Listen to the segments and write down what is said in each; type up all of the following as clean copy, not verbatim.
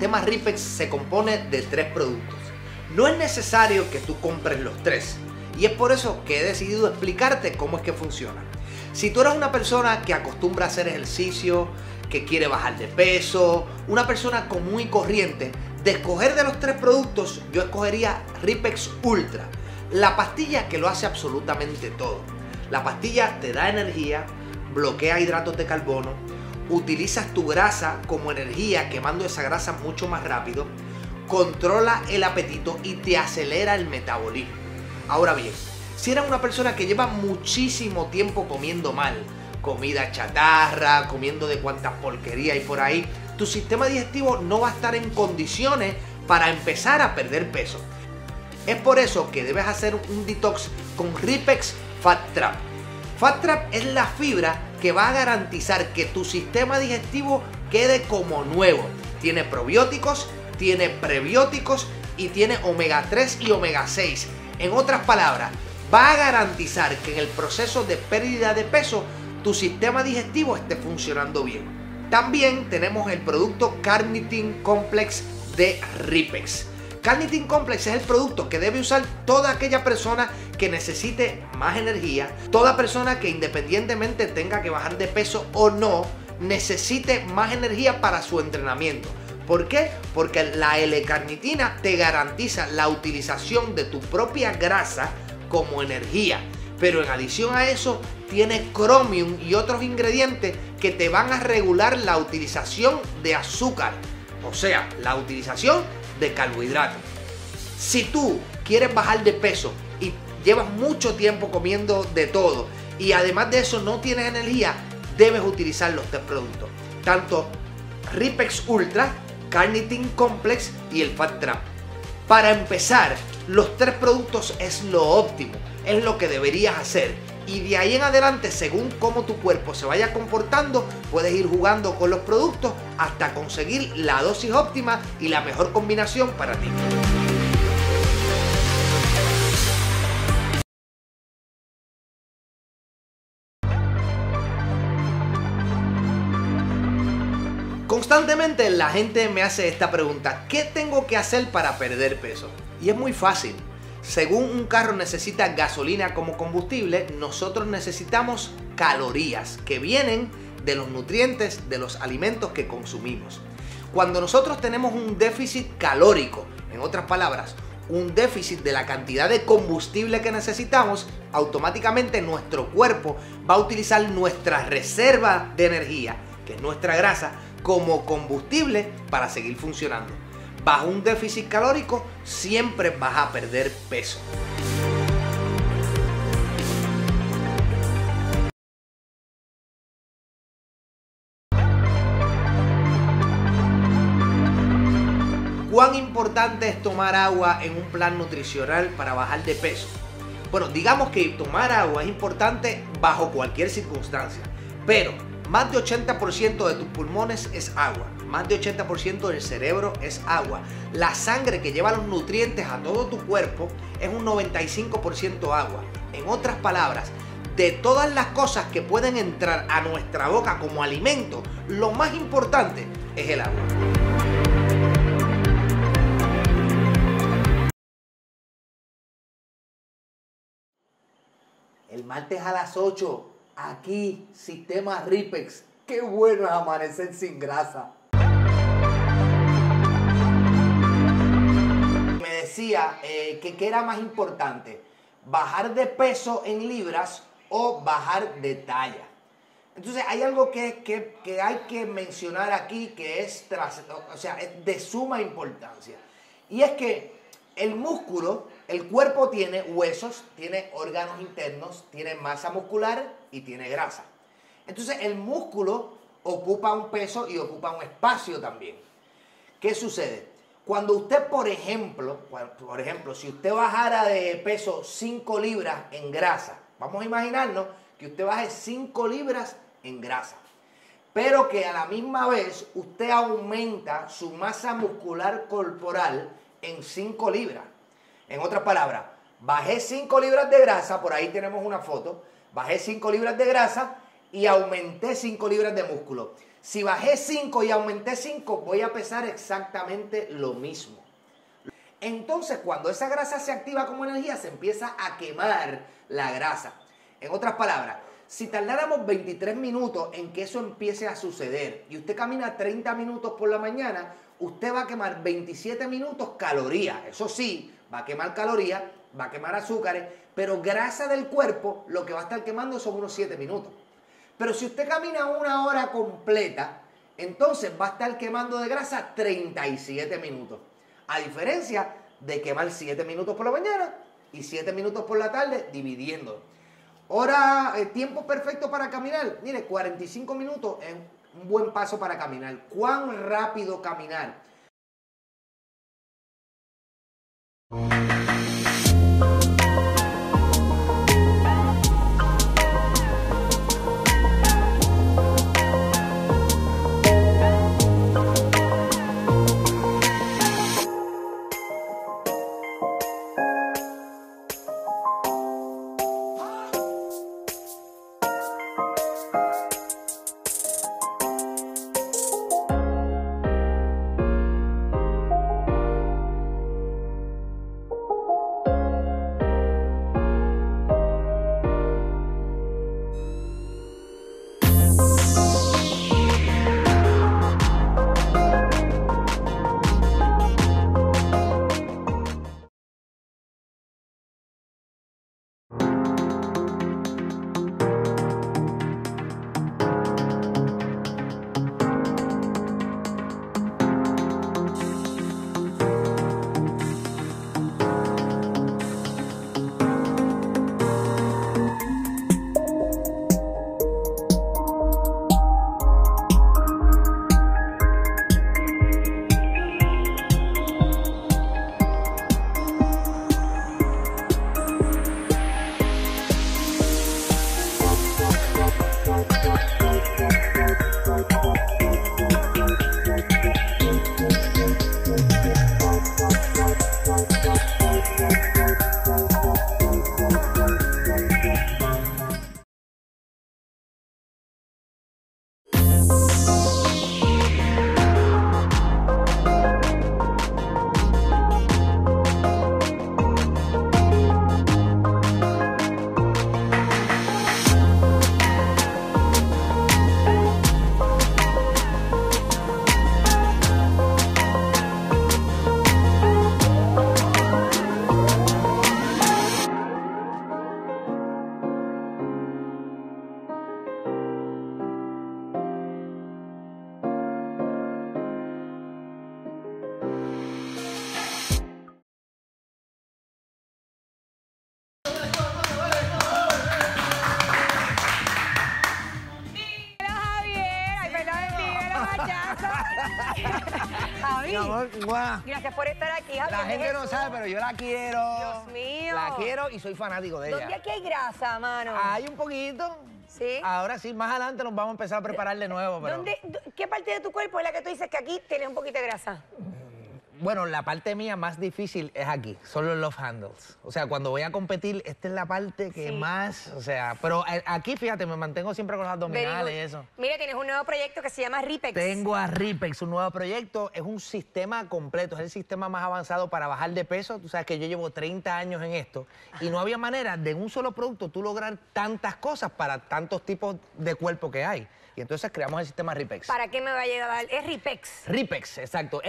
sistema Ripex se compone de 3 productos. No es necesario que tú compres los 3 y es por eso que he decidido explicarte cómo es que funciona. Si tú eres una persona que acostumbra a hacer ejercicio, que quiere bajar de peso, una persona común y corriente, de escoger de los 3 productos, yo escogería Ripex Ultra, la pastilla que lo hace absolutamente todo. La pastilla te da energía, bloquea hidratos de carbono, utilizas tu grasa como energía quemando esa grasa mucho más rápido, controla el apetito y te acelera el metabolismo. Ahora bien, si eres una persona que lleva muchísimo tiempo comiendo mal, comida chatarra, comiendo de cuantas porquería hay por ahí, tu sistema digestivo no va a estar en condiciones para empezar a perder peso. Es por eso que debes hacer un detox con Ripex Fat Trap. Fat Trap es la fibra que va a garantizar que tu sistema digestivo quede como nuevo. Tiene probióticos, tiene prebióticos y tiene omega 3 y omega 6. En otras palabras, va a garantizar que en el proceso de pérdida de peso tu sistema digestivo esté funcionando bien. También tenemos el producto Carnitin Complex de Ripex. Carnitin Complex es el producto que debe usar toda aquella persona que necesite más energía, toda persona que independientemente tenga que bajar de peso o no, necesite más energía para su entrenamiento. ¿Por qué? Porque la L-carnitina te garantiza la utilización de tu propia grasa como energía, pero en adición a eso tiene Chromium y otros ingredientes que te van a regular la utilización de azúcar, o sea, la utilización de carbohidratos. Si tú quieres bajar de peso y llevas mucho tiempo comiendo de todo y además de eso no tienes energía, debes utilizar los 3 productos, tanto Ripex Ultra, Carnitin Complex y el Fat Trap. Para empezar, los 3 productos es lo óptimo, es lo que deberías hacer. Y de ahí en adelante, según cómo tu cuerpo se vaya comportando, puedes ir jugando con los productos hasta conseguir la dosis óptima y la mejor combinación para ti. Constantemente la gente me hace esta pregunta: ¿qué tengo que hacer para perder peso? Y es muy fácil. Según un carro necesita gasolina como combustible, nosotros necesitamos calorías que vienen de los nutrientes de los alimentos que consumimos. Cuando nosotros tenemos un déficit calórico, en otras palabras, un déficit de la cantidad de combustible que necesitamos, automáticamente nuestro cuerpo va a utilizar nuestra reserva de energía, que es nuestra grasa, como combustible para seguir funcionando. Bajo un déficit calórico siempre vas a perder peso. ¿Cuán importante es tomar agua en un plan nutricional para bajar de peso? Bueno, digamos que tomar agua es importante bajo cualquier circunstancia, pero más de 80% de tus pulmones es agua, más de 80% del cerebro es agua. La sangre que lleva los nutrientes a todo tu cuerpo es un 95% agua. En otras palabras, de todas las cosas que pueden entrar a nuestra boca como alimento, lo más importante es el agua. El martes a las 8, aquí, Sistema Ripex. Qué bueno es amanecer sin grasa. Me decía que qué era más importante, bajar de peso en libras o bajar de talla. Entonces hay algo que hay que mencionar aquí que es de suma importancia. Y es que el músculo, el cuerpo tiene huesos, tiene órganos internos, tiene masa muscular y tiene grasa. Entonces el músculo ocupa un peso y ocupa un espacio también. ¿Qué sucede? Cuando usted, por ejemplo, si usted bajara de peso 5 libras en grasa, vamos a imaginarnos que usted baje 5 libras en grasa, pero que a la misma vez usted aumenta su masa muscular corporal en 5 libras. En otras palabras, bajé 5 libras de grasa, por ahí tenemos una foto, bajé 5 libras de grasa y aumenté 5 libras de músculo. Si bajé 5 y aumenté 5, voy a pesar exactamente lo mismo. Entonces, cuando esa grasa se activa como energía, se empieza a quemar la grasa. En otras palabras, si tardáramos 23 minutos en que eso empiece a suceder y usted camina 30 minutos por la mañana, usted va a quemar 27 minutos calorías. Eso sí, va a quemar calorías, va a quemar azúcares, pero grasa del cuerpo lo que va a estar quemando son unos 7 minutos. Pero si usted camina 1 hora completa, entonces va a estar quemando de grasa 37 minutos. A diferencia de quemar 7 minutos por la mañana y 7 minutos por la tarde, dividiendo. Tiempo perfecto para caminar. Mire, 45 minutos es un buen paso para caminar. ¿Cuán rápido caminar? Javi, gracias por estar aquí, Javi. La gente no sabe, pero yo la quiero. Dios mío. La quiero y soy fanático de ella. ¿Dónde aquí hay grasa, mano? Hay un poquito. ¿Sí? Ahora sí, más adelante nos vamos a empezar a preparar de nuevo. Pero... ¿Qué parte de tu cuerpo es la que tú dices que aquí tienes un poquito de grasa? Bueno, la parte mía más difícil es aquí, son los love handles. O sea, cuando voy a competir, esta es la parte que más, o sea, pero aquí, fíjate, me mantengo siempre con los abdominales y eso. Mira, tienes un nuevo proyecto que se llama Ripex. Tengo a Ripex, un nuevo proyecto, es un sistema completo, es el sistema más avanzado para bajar de peso. Tú sabes que yo llevo 30 años en esto y no había manera de en un solo producto tú lograr tantas cosas para tantos tipos de cuerpo que hay. Y entonces creamos el sistema Ripex. ¿Para qué me va a llegar? Es Ripex. Ripex, exacto.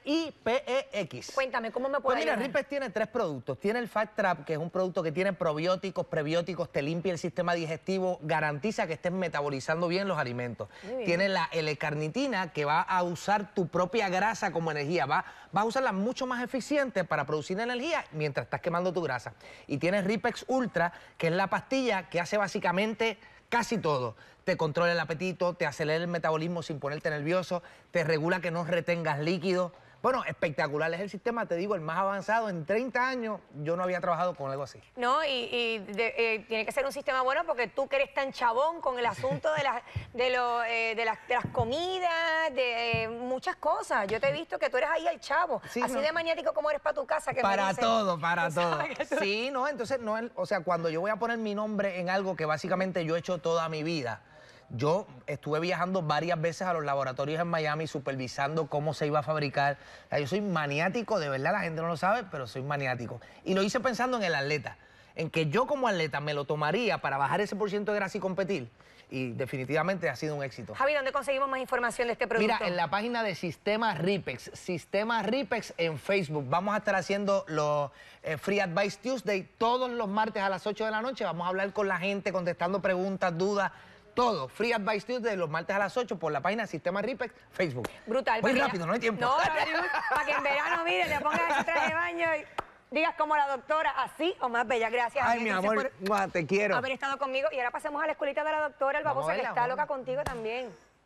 R-I-P-E-X. Cuéntame, ¿cómo me puede Pues mira, ayudar? Ripex tiene 3 productos. Tiene el Fat Trap, que es un producto que tiene probióticos, prebióticos, te limpia el sistema digestivo, garantiza que estés metabolizando bien los alimentos. Tiene la L-carnitina, que va a usar tu propia grasa como energía. Va a usarla mucho más eficiente para producir energía mientras estás quemando tu grasa. Y tiene Ripex Ultra, que es la pastilla que hace básicamente casi todo. Te controla el apetito, te acelera el metabolismo sin ponerte nervioso, te regula que no retengas líquido. Bueno, espectacular. Es el sistema, te digo, el más avanzado. En 30 años yo no había trabajado con algo así. No, tiene que ser un sistema bueno porque tú que eres tan chabón con el asunto de las comidas, de muchas cosas. Yo te he visto que tú eres ahí el chavo. Sí, así no. de maniático como eres para tu casa. Que Para me dicen, todo, para todo. tú... Sí, no, entonces no, o sea, cuando yo voy a poner mi nombre en algo que básicamente yo he hecho toda mi vida, Yo estuve viajando varias veces a los laboratorios en Miami supervisando cómo se iba a fabricar. O sea, yo soy maniático, de verdad, la gente no lo sabe, pero soy maniático. Y lo hice pensando en el atleta, en que yo como atleta me lo tomaría para bajar ese % de grasa y competir. Y definitivamente ha sido un éxito. Javi, ¿dónde conseguimos más información de este producto? Mira, en la página de Sistema Ripex en Facebook. Vamos a estar haciendo los Free Advice Tuesday todos los martes a las 8 de la noche. Vamos a hablar con la gente, contestando preguntas, dudas, todo. Free Advice Tuesday los martes a las 8 por la página Sistema Ripex Facebook. Brutal. Muy rápido, no hay tiempo. No, para que en verano, mire, te pongas ese traje de baño y digas como la doctora, así o más bella. Gracias. Ay, mi amor, te quiero. Haber estado conmigo. Y ahora pasemos a la escuelita de la doctora, el babosa, que está loca contigo también.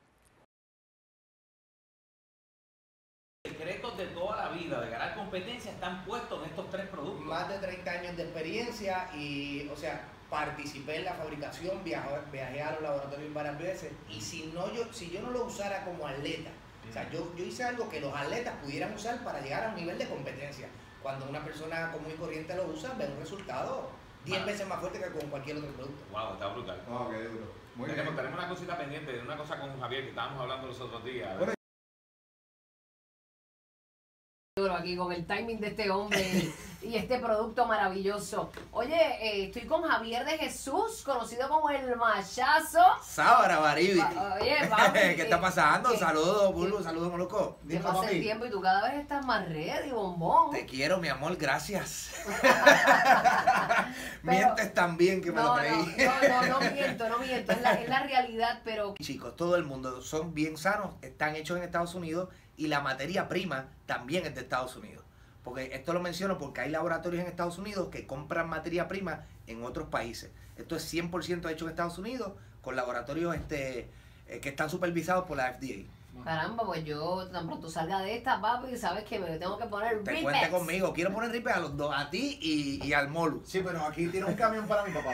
Los secretos de toda la vida de ganar competencia están puestos en estos 3 productos. Más de 30 años de experiencia y, o sea, participé en la fabricación, viajé a los laboratorios varias veces y si yo no lo usara como atleta, o sea, yo hice algo que los atletas pudieran usar para llegar a un nivel de competencia. Cuando una persona común y corriente lo usa, ve un resultado 10 veces más fuerte que con cualquier otro producto. Wow, está brutal. Oh, qué duro. Muy bien. Tenemos una cosita pendiente, una cosa con Javier que estábamos hablando los otros días. Bueno, aquí con el timing de este hombre y este producto maravilloso. Oye, estoy con Javier de Jesús, conocido como el Machazo. Sábara, Baribiti. Oye, papi, ¿Qué está pasando? Saludos, Bulbo, saludos, Moluco. Que Dímelo, pasa el papi. tiempo y tú cada vez estás más ready, bombón. Te quiero, mi amor, gracias. Pero- Mientes tan bien que me lo creí. No miento, es la realidad, pero Chicos, todo el mundo son bien sanos, están hechos en Estados Unidos y la materia prima también es de Estados Unidos. Porque esto lo menciono porque hay laboratorios en Estados Unidos que compran materia prima en otros países. Esto es 100% hecho en Estados Unidos con laboratorios que están supervisados por la FDA. caramba, pues yo tan pronto salga de esta, papi, sabes que me tengo que poner Te Ripex. cuente conmigo, quiero poner Ripex a los dos, a ti y al Molu. sí, pero aquí tiene un camión para mi papá.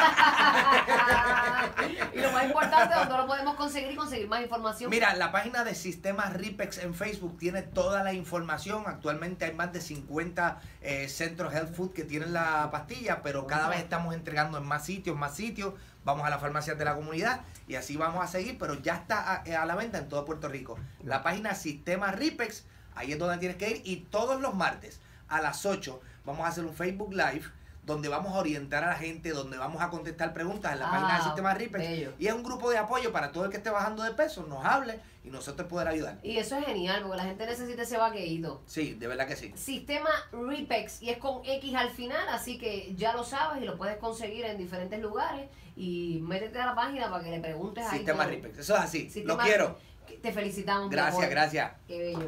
Y lo más importante, donde lo podemos conseguir y conseguir más información. Mira, la página de Sistemas Ripex en Facebook tiene toda la información. Actualmente hay más de 50 centros Health Food que tienen la pastilla, pero cada vez estamos entregando en más sitios, Vamos a las farmacias de la comunidad y así vamos a seguir, pero ya está a la venta en todo Puerto Rico. La página Sistemas Ripex, ahí es donde tienes que ir y todos los martes a las 8 vamos a hacer un Facebook Live donde vamos a orientar a la gente, donde vamos a contestar preguntas en la página de Sistemas Ripex. Bello. Y es un grupo de apoyo para todo el que esté bajando de peso, nos hable y nosotros poder ayudar. Y eso es genial, porque la gente necesita ese vaqueíto. Sí, de verdad que sí. Sistema Ripex, y es con X al final, así que ya lo sabes y lo puedes conseguir en diferentes lugares. Y métete a la página para que le preguntes ahí. Sistemas todo. Ripex, eso es así. Sistema- Lo quiero. Te felicitamos. mi Gracias, amor. gracias. Qué bello.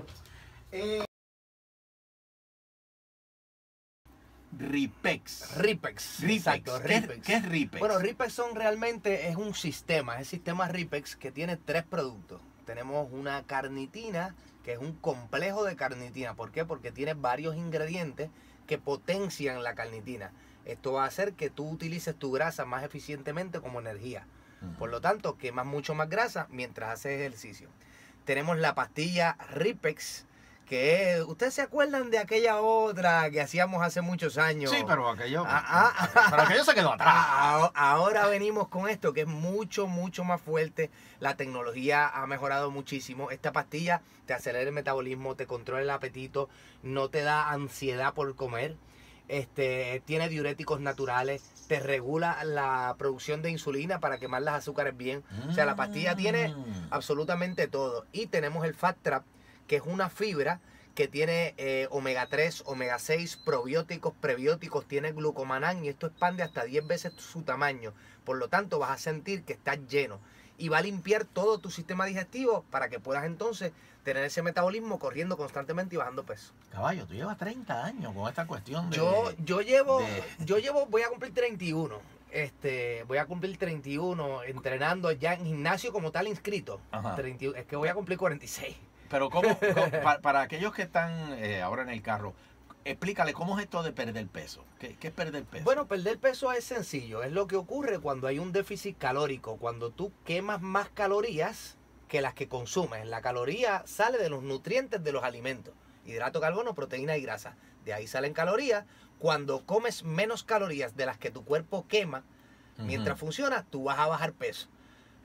Ripex. Ripex. Ripex. Exacto, Ripex. ¿Qué es Ripex? Bueno, Ripex realmente es un sistema, es el sistema Ripex que tiene 3 productos. Tenemos una carnitina, que es un complejo de carnitina. ¿Por qué? Porque tiene varios ingredientes que potencian la carnitina. Esto va a hacer que tú utilices tu grasa más eficientemente como energía. Por lo tanto, quemas mucho más grasa mientras haces ejercicio. Tenemos la pastilla Ripex, que es, ¿ustedes se acuerdan de aquella otra que hacíamos hace muchos años? Sí, pero aquello, Pero aquello se quedó atrás. Ahora venimos con esto que es mucho más fuerte. La tecnología ha mejorado muchísimo. Esta pastilla te acelera el metabolismo, te controla el apetito, no te da ansiedad por comer. Tiene diuréticos naturales, te regula la producción de insulina para quemar las azúcares bien. O sea, la pastilla tiene absolutamente todo. Y tenemos el Fat Trap, que es una fibra que tiene omega 3, omega 6, probióticos, prebióticos, tiene glucomanán y esto expande hasta 10 veces su tamaño. Por lo tanto, vas a sentir que estás lleno y va a limpiar todo tu sistema digestivo para que puedas entonces tener ese metabolismo corriendo constantemente y bajando peso. Caballo, tú llevas 30 años con esta cuestión de... Yo llevo, voy a cumplir 31. Voy a cumplir 31 entrenando ya en gimnasio como tal inscrito. Ajá. 31, es que voy a cumplir 46. Pero para aquellos que están ahora en el carro, explícale cómo es esto de perder peso. ¿Qué es perder peso? Bueno, perder peso es sencillo. Es lo que ocurre cuando hay un déficit calórico. Cuando tú quemas más calorías que las que consumes. La caloría sale de los nutrientes de los alimentos. Hidrato, carbono, proteína y grasa. De ahí salen calorías. Cuando comes menos calorías de las que tu cuerpo quema, mientras funciona, tú vas a bajar peso.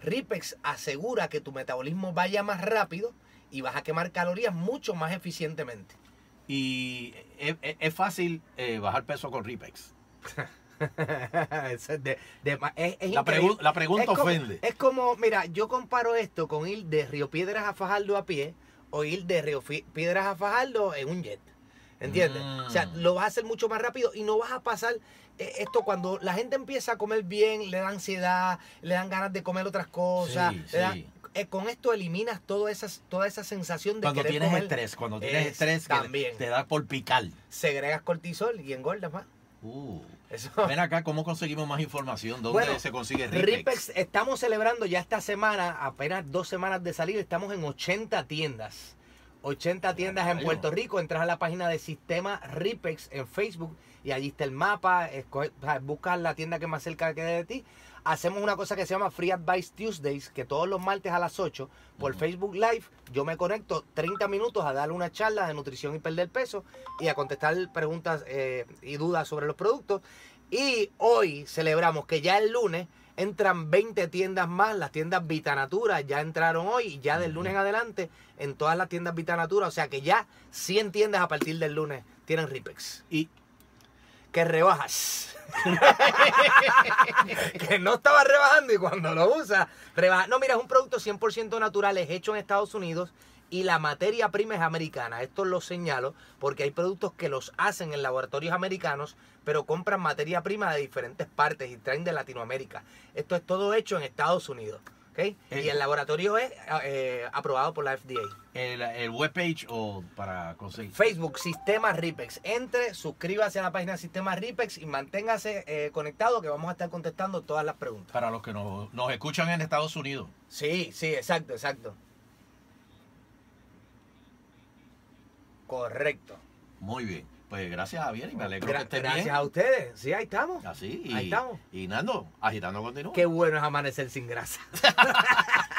Ripex asegura que tu metabolismo vaya más rápido y vas a quemar calorías mucho más eficientemente. Y es fácil bajar peso con Ripex. Eso es La pregunta es como, ofende. Es como, mira, yo comparo esto con ir de Río Piedras a Fajardo a pie o ir de Río Piedras a Fajardo en un jet. ¿Entiendes? O sea, lo vas a hacer mucho más rápido y no vas a pasar esto cuando la gente empieza a comer bien, le da ansiedad, le dan ganas de comer otras cosas. Sí. Con esto eliminas toda esa sensación de Cuando querer tienes comer. estrés, que también te da por picar. segregas cortisol y engordas más. Eso. Ven acá, ¿cómo conseguimos más información? ¿Dónde Bueno, se consigue Ripex? Ripex? Estamos celebrando ya esta semana, apenas 2 semanas de salir, estamos en 80 tiendas. 80 tiendas en Puerto Rico. Entras a la página de Sistema Ripex en Facebook y allí está el mapa. Buscas la tienda que más cerca quede de ti. Hacemos una cosa que se llama Free Advice Tuesdays, que todos los martes a las 8 por Facebook Live yo me conecto 30 minutos a darle una charla de nutrición y perder peso y a contestar preguntas y dudas sobre los productos. Y hoy celebramos que ya el lunes entran 20 tiendas más. Las tiendas Vitanatura ya entraron hoy y ya del lunes en adelante en todas las tiendas Vitanatura. O sea que ya 100 tiendas a partir del lunes tienen Ripex. Y que rebajas. Que no estaba rebajando y cuando lo usas, rebaja. No, mira, es un producto 100% natural, es hecho en Estados Unidos y la materia prima es americana. Esto lo señalo porque hay productos que los hacen en laboratorios americanos, pero compran materia prima de diferentes partes y traen de Latinoamérica. Esto es todo hecho en Estados Unidos. ¿Okay? Y el laboratorio es aprobado por la FDA. El webpage o para conseguir. Facebook, Sistema Ripex. Entre, suscríbase a la página Sistema Ripex y manténgase conectado que vamos a estar contestando todas las preguntas. Para los que nos escuchan en Estados Unidos. Sí, exacto. Correcto. Muy bien. Pues gracias, Javier, y me alegro que estés Gracias bien. a ustedes. Sí, ahí estamos. Así, Ahí estamos. Y Nando, agitando continúa. Qué bueno es amanecer sin grasa.